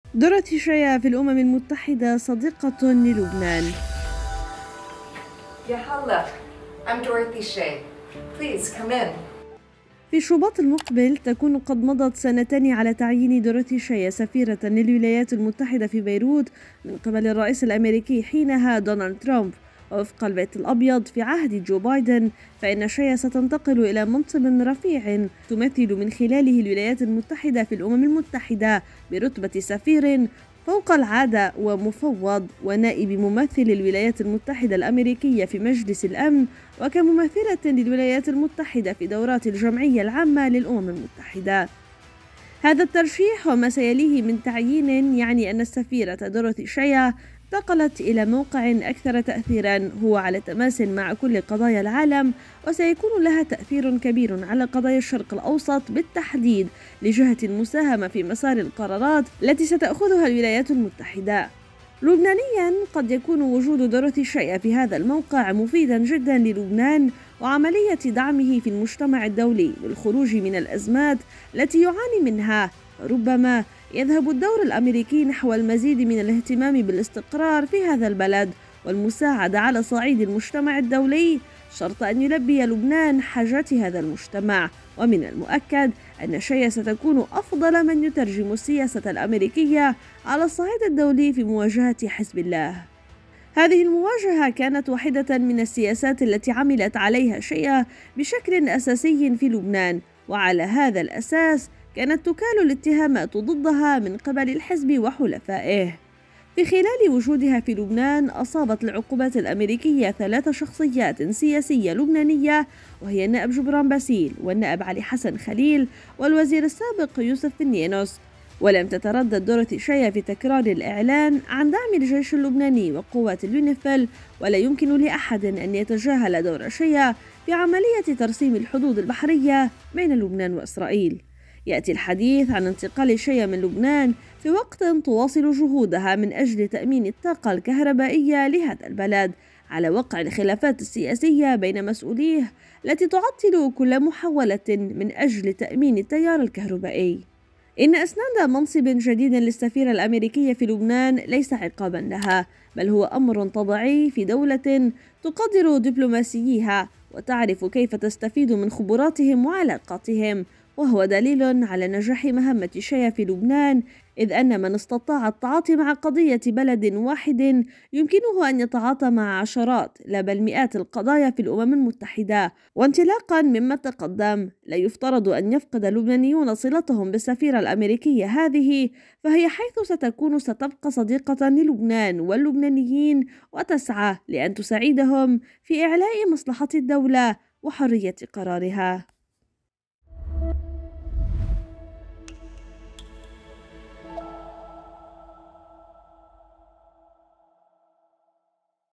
دورتي شيا في الأمم المتحدة صديقة للبنان. يا هلا. I'm Dorothy Shea. Please come in. في شباط المقبل تكون قد مضت سنتان على تعيين دورothy شيا سفيرة للولايات المتحدة في بيروت من قبل الرئيس الأمريكي حينها دونالد ترامب، ووفق البيت الأبيض في عهد جو بايدن فإن شيا ستنتقل إلى منصب رفيع تمثل من خلاله الولايات المتحدة في الأمم المتحدة برتبة سفير فوق العادة ومفوض ونائب ممثل الولايات المتحدة الأمريكية في مجلس الأمن، وكممثلة للولايات المتحدة في دورات الجمعية العامة للأمم المتحدة. هذا الترشيح وما سيليه من تعيين يعني أن السفيرة دورothy شيا انتقلت إلى موقع أكثر تأثيرا هو على تماس مع كل قضايا العالم، وسيكون لها تأثير كبير على قضايا الشرق الأوسط بالتحديد لجهة المساهمة في مسار القرارات التي ستأخذها الولايات المتحدة. لبنانيا قد يكون وجود دورothy شيا في هذا الموقع مفيدا جدا للبنان وعملية دعمه في المجتمع الدولي للخروج من الأزمات التي يعاني منها. ربما يذهب الدور الأمريكي نحو المزيد من الاهتمام بالاستقرار في هذا البلد والمساعدة على صعيد المجتمع الدولي، شرط أن يلبي لبنان حاجات هذا المجتمع. ومن المؤكد أن شيا ستكون أفضل من يترجم السياسة الأمريكية على الصعيد الدولي في مواجهة حزب الله. هذه المواجهة كانت واحدة من السياسات التي عملت عليها شيا بشكل أساسي في لبنان، وعلى هذا الأساس كانت تكال الاتهامات ضدها من قبل الحزب وحلفائه. في خلال وجودها في لبنان أصابت العقوبات الأمريكية 3 شخصيات سياسية لبنانية، وهي النائب جبران باسيل والنائب علي حسن خليل والوزير السابق يوسف النينوس. ولم تتردد دورothy شيا في تكرار الإعلان عن دعم الجيش اللبناني وقوات اليونيفيل، ولا يمكن لأحد أن يتجاهل دور شيا في عملية ترسيم الحدود البحرية بين لبنان وإسرائيل. يأتي الحديث عن انتقال شيا من لبنان في وقت تواصل جهودها من أجل تأمين الطاقة الكهربائية لهذا البلد على وقع الخلافات السياسية بين مسؤوليه التي تعطل كل محاولة من أجل تأمين التيار الكهربائي. إن إسناد منصب جديد للسفيرة الأمريكية في لبنان ليس عقابا لها، بل هو أمر طبيعي في دولة تقدر دبلوماسييها وتعرف كيف تستفيد من خبراتهم وعلاقاتهم، وهو دليل على نجاح مهمة شيا في لبنان، إذ أن من استطاع التعاطي مع قضية بلد واحد يمكنه أن يتعاطى مع عشرات لا بل مئات القضايا في الأمم المتحدة. وانطلاقا مما تقدم، لا يفترض أن يفقد اللبنانيون صلتهم بالسفيرة الأمريكية هذه، فهي حيث ستبقى صديقة للبنان واللبنانيين وتسعى لأن تساعدهم في إعلاء مصلحة الدولة وحرية قرارها.